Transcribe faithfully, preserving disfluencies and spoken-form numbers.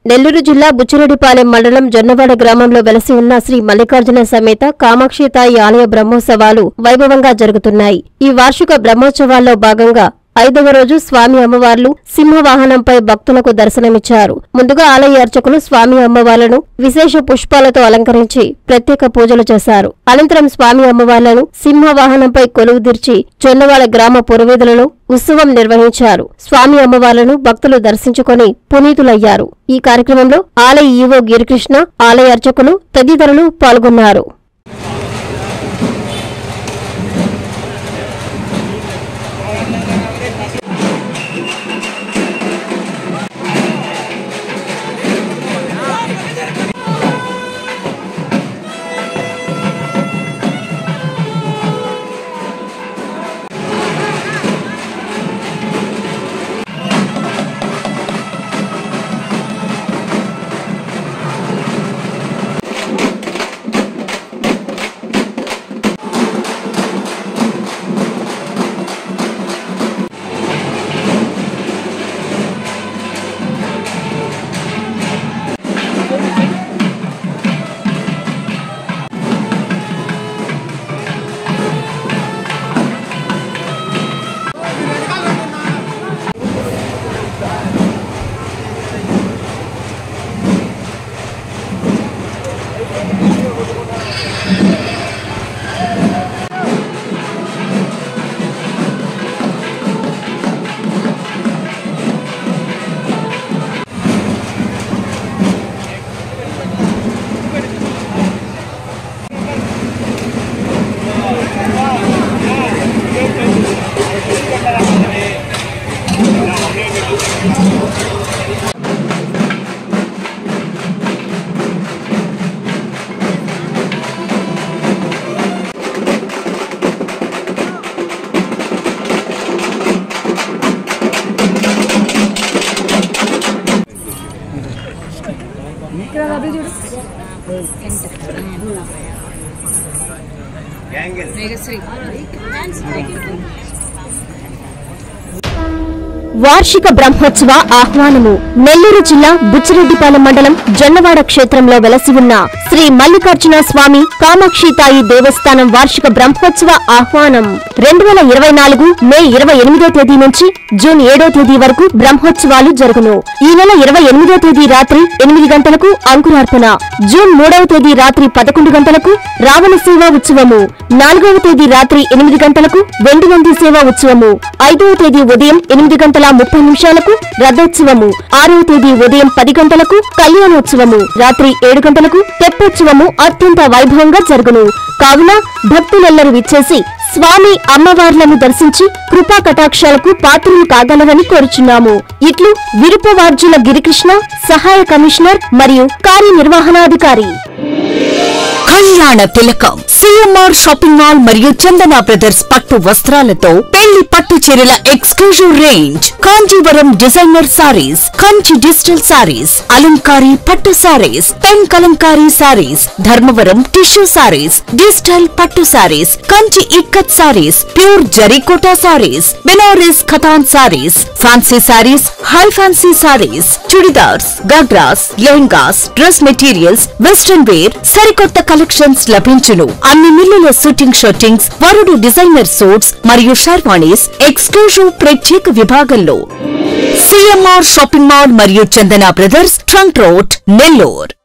నెల్లూరు జిల్లా బుచ్చిరెడ్డిపాలెం మండలం జొన్నవాడ గ్రామంలో వెలసి ఉన్న శ్రీ మల్లికార్జున సమేత కామాక్షితాయి ఆలయ బ్రహ్మోత్సవాలు వైభవంగా జరుగుతున్నాయి. ఈ వార్షిక బ్రహ్మోత్సవాల్లో భాగంగా ఐదవ రోజు స్వామి అమ్మవార్లు సింహవాహనంపై భక్తులకు దర్శనమిచ్చారు. ముందుగా ఆలయ అర్చకులు స్వామి అమ్మవార్లను విశేష పుష్పాలతో అలంకరించి ప్రత్యేక పూజలు చేశారు. అనంతరం స్వామి అమ్మవార్లను సింహవాహనంపై కొలువుదీర్చి జొన్నవాడ గ్రామ పురవీధులలో ఉత్సవం నిర్వహించారు. స్వామి అమ్మవార్లను భక్తులు దర్శించుకుని పునీతులయ్యారు. ఈ కార్యక్రమంలో ఆలయ ఈవో గిరికృష్ణ, ఆలయ అర్చకులు తదితరులు పాల్గొన్నారు. వార్షిక బ్రహ్మోత్సవ ఆహ్వానము. నెల్లూరు జిల్లా బుచ్చిరెడ్డిపాలెం మండలం జొన్నవాడ క్షేత్రంలో వెలసి ఉన్న శ్రీ మల్లికార్జున స్వామి కామాక్షితాయి దేవస్థానం వార్షిక బ్రహ్మోత్సవ ఆహ్వానం రెండు వేల ఇరవై నాలుగు మే ఇరవై ఎనిమిదో తేదీ నుంచి జూన్ ఏడో తేదీ వరకు బ్రహ్మోత్సవాలు జరుగును. ఈ నెల ఇరవై ఎనిమిదో తేదీ రాత్రి ఎనిమిది గంటలకు అంకురార్పణ, జూన్ మూడవ తేదీ రాత్రి పదకొండు గంటలకు రావణ సేవా ఉత్సవము, నాలుగవ తేదీ రాత్రి ఎనిమిది గంటలకు వెండి నంది సేవా ఉత్సవము, ఐదవ తేదీ ఉదయం ఎనిమిది గంటల ముప్పై నిమిషాలకు రథోత్సవము, ఆరవ తేదీ ఉదయం పది గంటలకు కళ్యాణోత్సవము, రాత్రి ఏడు గంటలకు తెప్పోత్సవము అత్యంత వైభవంగా జరుగును. కావున భక్తులెల్లరూ విచ్చేసి స్వామి అమ్మవార్లను దర్శించి కృపా కటాక్షాలకు పాత్రలు కాగలరని కోరుచున్నాము. ఇట్లు విరుపవార్జుల గిరికృష్ణ, సహాయ కమిషనర్ మరియు కార్యనిర్వహణాధికారి. కళ్యాణ తిలకం సిఎంఆర్ షాపింగ్ మాల్ మరియు చందన బ్రదర్స్ పట్టు వస్త్రాలతో పెళ్లి పట్టు చీరల exclusive range, Kanjeevaram designer sarees, Kanchi digital sarees, అలంకారీ పట్టు sarees, pen Kalamkari sarees, Dharmavaram tissue sarees, digital పట్టు sarees, Kanchi ikat sarees, pure జరీకోటా సారీస్, బెనారస్ ఖతాన్ sarees, fancy sarees, high fancy sarees, chudidars, ghagras, lehengas, dress materials, western wear సరికొత్త కలెక్షన్స్ లభించును. అన్ని మిల్లుల షూటింగ్ షూటింగ్స్, వరుడు డిజైనర్ సూట్స్ మరియు షర్వాణీస్ ఎక్స్క్లూజివ్ ప్రత్యేక విభాగంలో సిఎంఆర్ షాపింగ్ మాల్ మరియు Chandana brothers, trunk road, Nellore.